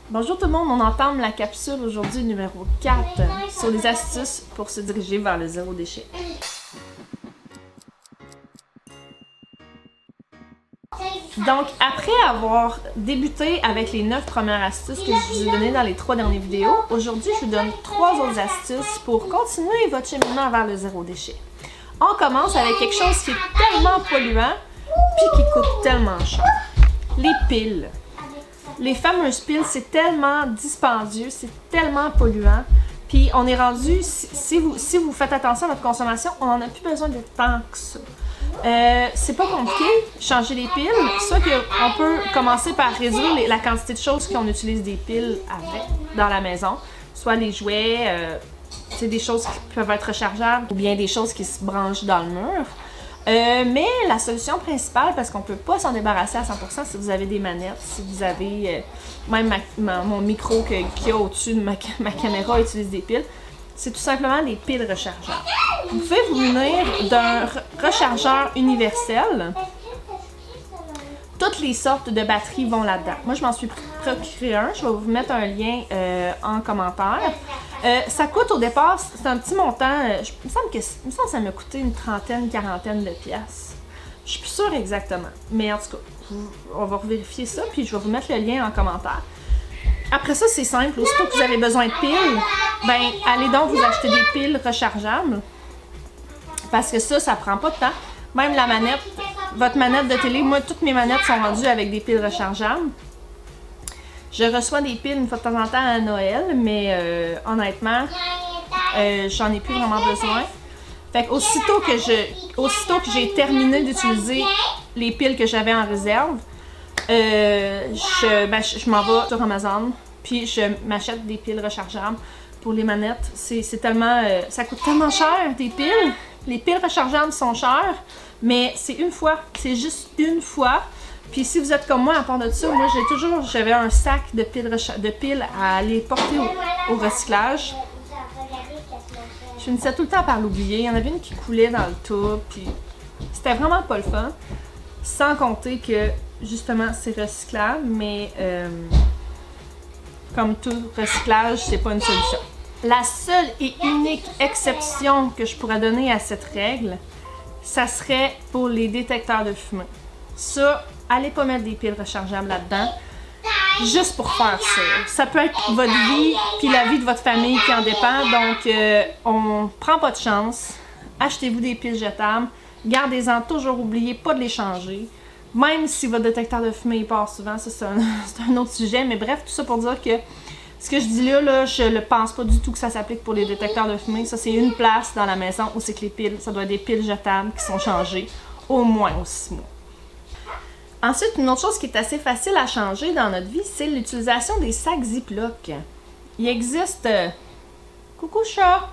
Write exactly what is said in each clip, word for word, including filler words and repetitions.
Bonjour tout le monde, on entame la capsule aujourd'hui numéro quatre sur les astuces pour se diriger vers le zéro déchet. Donc, après avoir débuté avec les neuf premières astuces que je vous ai données dans les trois dernières vidéos, aujourd'hui je vous donne trois autres astuces pour continuer votre cheminement vers le zéro déchet. On commence avec quelque chose qui est tellement polluant puis qui coûte tellement cher. Les piles. Les fameuses piles, c'est tellement dispendieux, c'est tellement polluant. Puis on est rendu, si, si, vous, si vous faites attention à votre consommation, on n'en a plus besoin de tant que ça. Euh, c'est pas compliqué, changer les piles. Soit qu'on peut commencer par réduire les, la quantité de choses qu'on utilise des piles avec dans la maison. Soit les jouets, euh, c'est des choses qui peuvent être rechargeables ou bien des choses qui se branchent dans le mur. Euh, mais la solution principale, parce qu'on ne peut pas s'en débarrasser à cent pour cent si vous avez des manettes, si vous avez, euh, même ma, ma, mon micro qu'il y a au-dessus de ma, ma caméra utilise des piles, c'est tout simplement des piles rechargeables. Vous pouvez vous munir d'un rechargeur universel. Toutes les sortes de batteries vont là-dedans. Moi, je m'en suis procuré un. Je vais vous mettre un lien euh, en commentaire. Euh, ça coûte au départ, c'est un petit montant. Euh, je, il me semble que, il me semble que ça m'a coûté une trentaine, quarantaine de piastres. Je suis plus sûre exactement. Mais en tout cas, vous, on va vérifier ça, puis je vais vous mettre le lien en commentaire. Après ça, c'est simple. Aussitôt que vous avez besoin de piles, ben allez donc vous acheter des piles rechargeables. Parce que ça, ça prend pas de temps. Même la manette, votre manette de télé, moi, toutes mes manettes sont rendues avec des piles rechargeables. Je reçois des piles une fois de temps en temps à Noël, mais euh, honnêtement, euh, j'en ai plus vraiment besoin. Fait qu'aussitôt que je, aussitôt que j'ai terminé d'utiliser les piles que j'avais en réserve, euh, je, ben, je, je m'en vais sur Amazon, puis je m'achète des piles rechargeables pour les manettes. C'est tellement, euh, ça coûte tellement cher des piles. Les piles rechargeables sont chères, mais c'est une fois, c'est juste une fois. Puis si vous êtes comme moi, à part de ça, moi j'ai toujours, j'avais un sac de piles, de piles à aller porter au, au recyclage. Je finissais tout le temps par l'oublier. Il y en avait une qui coulait dans le tube, puis c'était vraiment pas le fun. Sans compter que, justement, c'est recyclable, mais euh, comme tout recyclage, c'est pas une solution. La seule et unique exception que je pourrais donner à cette règle, ça serait pour les détecteurs de fumée. Ça, allez pas mettre des piles rechargeables là-dedans, juste pour faire ça. Ça peut être votre vie, puis la vie de votre famille qui en dépend, donc euh, on prend pas de chance. Achetez-vous des piles jetables, gardez-en toujours, oubliez pas de les changer. Même si votre détecteur de fumée il part souvent, ça c'est un, un autre sujet, mais bref, tout ça pour dire que ce que je dis là, là je ne pense pas du tout que ça s'applique pour les détecteurs de fumée. Ça, c'est une place dans la maison où c'est que les piles, ça doit être des piles jetables qui sont changées au moins aux six mois. Ensuite, une autre chose qui est assez facile à changer dans notre vie, c'est l'utilisation des sacs Ziploc. Il existe... Coucou chat!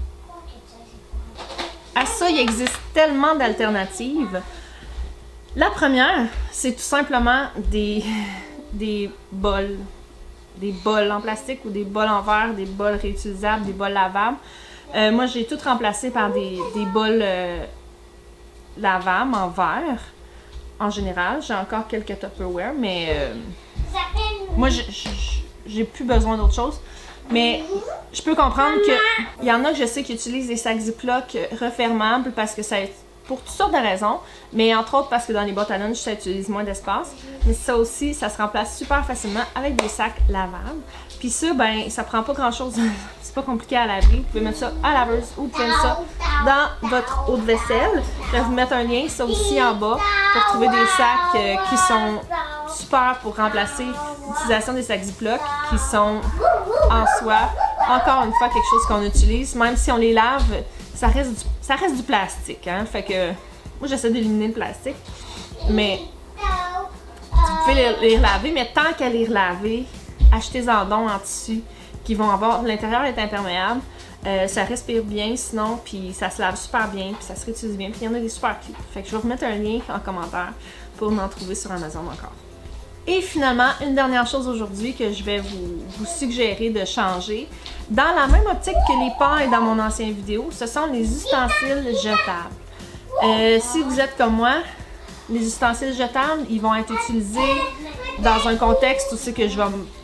À ça, il existe tellement d'alternatives. La première, c'est tout simplement des, des bols. Des bols en plastique ou des bols en verre, des bols réutilisables, des bols lavables. Euh, moi, j'ai tout remplacé par des, des bols euh, lavables en verre. En général, j'ai encore quelques Tupperware, mais euh, moi, j'ai plus besoin d'autre chose. Mais je peux comprendre qu'il y en a que je sais qui utilisent des sacs Ziploc refermables parce que ça pour toutes sortes de raisons, mais entre autres parce que dans les boîtes à lunch, ça utilise moins d'espace. Mais ça aussi, ça se remplace super facilement avec des sacs lavables. Puis ça, ben, ça prend pas grand-chose. C'est pas compliqué à laver. Vous pouvez mettre ça à la laveuse ou vous pouvez mettre ça dans votre eau de vaisselle. Je vais vous mettre un lien, ça aussi en bas, pour trouver des sacs euh, qui sont super pour remplacer l'utilisation des sacs Ziploc, qui sont en soi, encore une fois, quelque chose qu'on utilise. Même si on les lave, ça reste du, ça reste du plastique, hein? Fait que moi j'essaie d'éliminer le plastique, mais vous pouvez les, les relaver, mais tant qu'à les relaver, achetez-en donc en tissu qui vont avoir, l'intérieur est imperméable, euh, ça respire bien sinon, puis ça se lave super bien, puis ça se réutilise bien, puis il y en a des super cute. Fait que je vais vous mettre un lien en commentaire pour en trouver sur Amazon encore. Et finalement, une dernière chose aujourd'hui que je vais vous, vous suggérer de changer. Dans la même optique que les pailles dans mon ancienne vidéo, ce sont les ustensiles jetables. Euh, si vous êtes comme moi, les ustensiles jetables, ils vont être utilisés dans un contexte où c'est que je vais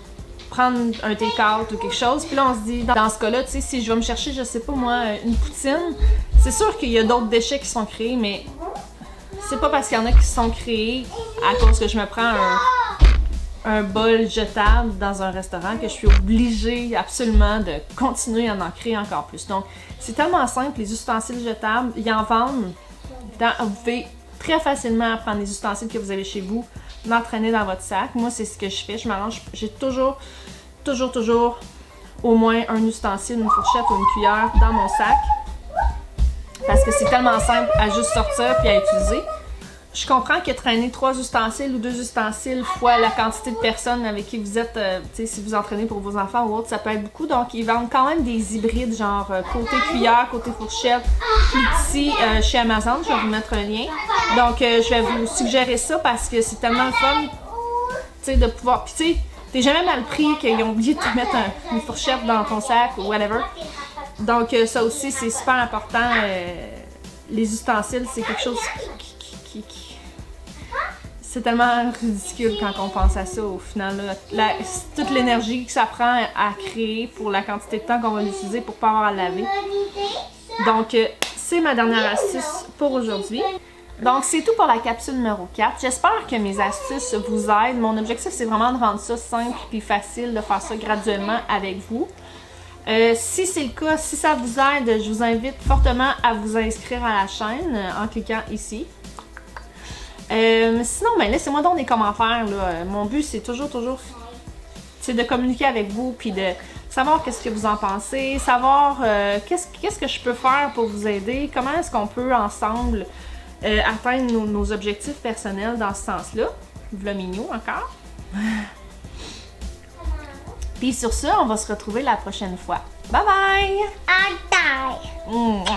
prendre un take-out ou quelque chose. Puis là, on se dit, dans ce cas-là, tu sais, si je vais me chercher, je sais pas moi, une poutine, c'est sûr qu'il y a d'autres déchets qui sont créés, mais c'est pas parce qu'il y en a qui sont créés à cause que je me prends un, un bol jetable dans un restaurant que je suis obligée absolument de continuer à en créer encore plus. Donc, c'est tellement simple, les ustensiles jetables, ils en vendent. Dans, vous pouvez très facilement prendre les ustensiles que vous avez chez vous, l'entraîner dans votre sac. Moi, c'est ce que je fais. Je m'arrange. J'ai toujours, toujours, toujours au moins un ustensile, une fourchette ou une cuillère dans mon sac. Parce que c'est tellement simple à juste sortir puis à utiliser. Je comprends que traîner trois ustensiles ou deux ustensiles fois la quantité de personnes avec qui vous êtes, euh, tu sais, si vous entraînez pour vos enfants ou autre, ça peut être beaucoup. Donc, ils vendent quand même des hybrides, genre euh, côté cuillère, côté fourchette, plus petit euh, chez Amazon. Je vais vous mettre un lien. Donc, euh, je vais vous suggérer ça parce que c'est tellement le fun, tu sais, de pouvoir. Puis, tu sais, t'es jamais mal pris qu'ils ont oublié de te mettre un, une fourchette dans ton sac ou whatever. Donc, euh, ça aussi, c'est super important. Euh, les ustensiles, c'est quelque chose qui. qui, qui C'est tellement ridicule quand on pense à ça au final. Là. La, toute l'énergie que ça prend à créer pour la quantité de temps qu'on va l'utiliser pour pas avoir à laver. Donc, euh, c'est ma dernière astuce pour aujourd'hui. Donc, c'est tout pour la capsule numéro quatre. J'espère que mes astuces vous aident. Mon objectif, c'est vraiment de rendre ça simple et facile, de faire ça graduellement avec vous. Euh, si c'est le cas, si ça vous aide, je vous invite fortement à vous inscrire à la chaîne en cliquant ici. Euh, sinon, ben, laissez-moi donc des commentaires. Là. Mon but, c'est toujours, toujours c'est de communiquer avec vous puis de savoir qu'est-ce que vous en pensez, savoir euh, qu'est-ce qu'est-ce que je peux faire pour vous aider, comment est-ce qu'on peut ensemble euh, atteindre nos, nos objectifs personnels dans ce sens-là. V'là mignon encore. Puis sur ça, on va se retrouver la prochaine fois. Bye bye! Bye bye! Mmh.